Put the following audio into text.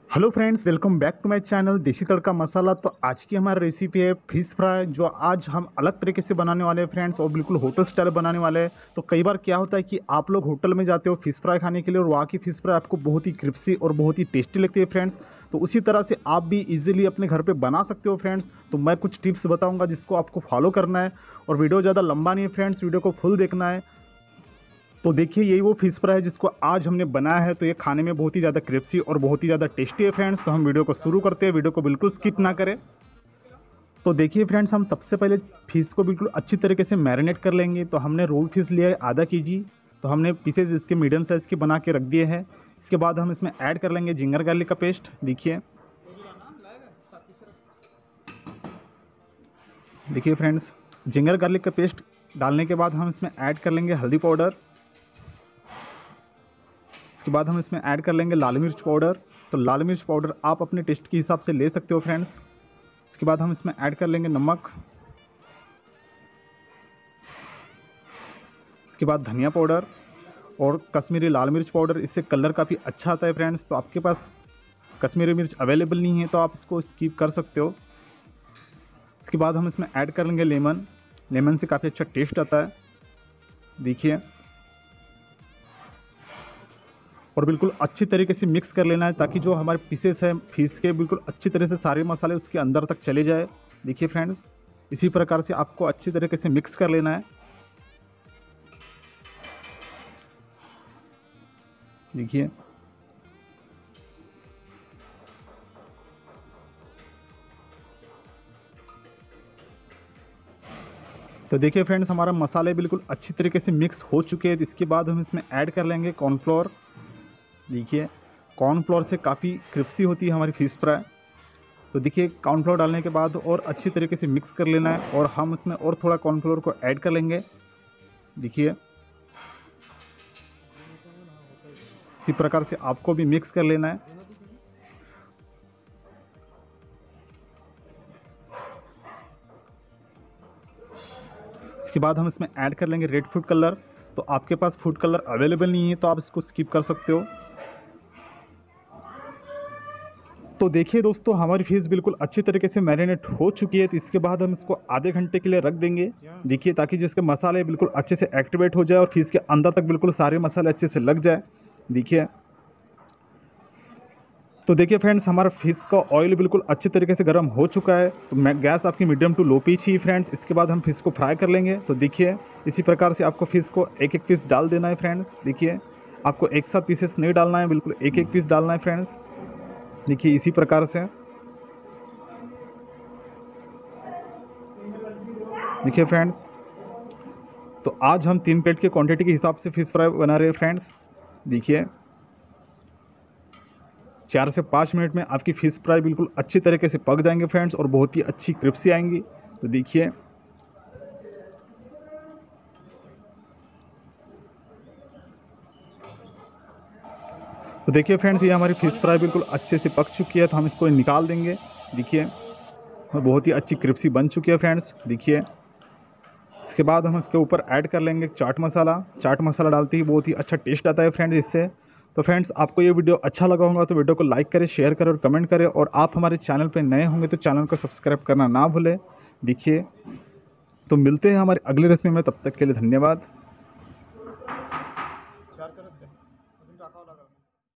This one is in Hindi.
Hello friends, welcome back to my channel Desi Tadka मसाला। तो आज की हमारी रेसिपी है फिश फ्राई, जो आज हम अलग तरीके से बनाने वाले हैं फ्रेंड्स, और बिल्कुल होटल स्टाइल बनाने वाले हैं। तो कई बार क्या होता है कि आप लोग होटल में जाते हो फिश फ्राई खाने के लिए, और वहाँ की फिश फ्राई आपको बहुत ही क्रिस्पी और बहुत ही टेस्टी लगती है फ्रेंड्स। तो उसी तरह से आप भी इजीली अपने घर पे बना सकते हो फ्रेंड्स। तो मैं कुछ टिप्स बताऊँगा जिसको आपको फॉलो करना है, और वीडियो ज़्यादा लंबा नहीं है फ्रेंड्स, वीडियो को फुल देखना है। तो देखिए, यही वो फिश फ्राई है जिसको आज हमने बनाया है। तो ये खाने में बहुत ही ज़्यादा क्रिस्पी और बहुत ही ज़्यादा टेस्टी है फ्रेंड्स। तो हम वीडियो को शुरू करते हैं, वीडियो को बिल्कुल स्किप ना करें। तो देखिए फ्रेंड्स, हम सबसे पहले फिश को बिल्कुल अच्छी तरीके से मैरिनेट कर लेंगे। तो हमने रोल फिश लिया है आधा केजी। तो हमने पीसेज इसके मीडियम साइज़ के बना के रख दिए हैं। इसके बाद हम इसमें ऐड कर लेंगे जिंजर गार्लिक का पेस्ट। देखिए देखिए फ्रेंड्स, जिंजर गार्लिक का पेस्ट डालने के बाद हम इसमें ऐड कर लेंगे हल्दी पाउडर। इसके बाद हम इसमें ऐड कर लेंगे लाल मिर्च पाउडर। तो लाल मिर्च पाउडर आप अपने टेस्ट के हिसाब से ले सकते हो फ्रेंड्स। इसके बाद हम इसमें ऐड कर लेंगे नमक। इसके बाद धनिया पाउडर और कश्मीरी लाल मिर्च पाउडर। इससे कलर काफ़ी अच्छा आता है फ्रेंड्स। तो आपके पास कश्मीरी मिर्च अवेलेबल नहीं है तो आप इसको स्किप कर सकते हो। इसके बाद हम इसमें ऐड कर लेंगे लेमन। लेमन से काफ़ी अच्छा टेस्ट आता है। देखिए, और बिल्कुल अच्छी तरीके से मिक्स कर लेना है, ताकि जो हमारे पीसेस हैं फिश के, बिल्कुल अच्छी तरह से सारे मसाले उसके अंदर तक चले जाए। देखिए फ्रेंड्स, इसी प्रकार से आपको अच्छी तरीके से मिक्स कर लेना है। देखिए, तो देखिए फ्रेंड्स, हमारा मसाले बिल्कुल अच्छी तरीके से मिक्स हो चुके हैं। तो इसके बाद हम इसमें ऐड कर लेंगे कॉर्नफ्लोर। देखिए, कॉर्नफ्लोर से काफ़ी क्रिस्पी होती है हमारी फिश फ्राई। तो देखिए, कॉर्नफ्लोर डालने के बाद और अच्छी तरीके से मिक्स कर लेना है, और हम इसमें और थोड़ा कॉर्नफ्लोर को ऐड कर लेंगे। देखिए, इसी प्रकार से आपको भी मिक्स कर लेना है। इसके बाद हम इसमें ऐड कर लेंगे रेड फूड कलर। तो आपके पास फूड कलर अवेलेबल नहीं है तो आप इसको स्किप कर सकते हो। तो देखिए दोस्तों, हमारी फिश बिल्कुल अच्छी तरीके से मैरिनेट हो चुकी है। तो इसके बाद हम इसको आधे घंटे के लिए रख देंगे। देखिए, ताकि जिसके मसाले बिल्कुल अच्छे से एक्टिवेट हो जाए और फिश के अंदर तक बिल्कुल सारे मसाले अच्छे से लग जाए। देखिए, तो देखिए फ्रेंड्स, हमारा फिश का ऑयल बिल्कुल अच्छी तरीके से गर्म हो चुका है। तो मैं गैस आपकी मीडियम टू लो पे चाहिए फ्रेंड्स। इसके बाद हम फिश को फ्राई कर लेंगे। तो देखिए, इसी प्रकार से आपको फिश को एक एक पीस डाल देना है फ्रेंड्स। देखिए, आपको एक साथ पीसेस नहीं डालना है, बिल्कुल एक एक पीस डालना है फ्रेंड्स। देखिए, इसी प्रकार से देखिए फ्रेंड्स, तो आज हम 3 प्लेट की क्वांटिटी के हिसाब से फिश फ्राई बना रहे हैं फ्रेंड्स। देखिए, 4 से 5 मिनट में आपकी फिश फ्राई बिल्कुल अच्छी तरीके से पक जाएंगे फ्रेंड्स, और बहुत ही अच्छी क्रिस्पी आएंगी। तो देखिए, तो देखिए फ्रेंड्स, ये हमारी फिश फ्राई बिल्कुल अच्छे से पक चुकी है। तो हम इसको निकाल देंगे। देखिए, और बहुत ही अच्छी क्रिस्पी बन चुकी है फ्रेंड्स। देखिए, इसके बाद हम इसके ऊपर ऐड कर लेंगे चाट मसाला। चाट मसाला डालते ही बहुत ही अच्छा टेस्ट आता है फ्रेंड्स इससे। तो फ्रेंड्स, आपको ये वीडियो अच्छा लगा होगा तो वीडियो को लाइक करें, शेयर करें और कमेंट करें। और आप हमारे चैनल पर नए होंगे तो चैनल को सब्सक्राइब करना ना भूलें। देखिए, तो मिलते हैं हमारे अगली रेसिपी में, तब तक के लिए धन्यवाद।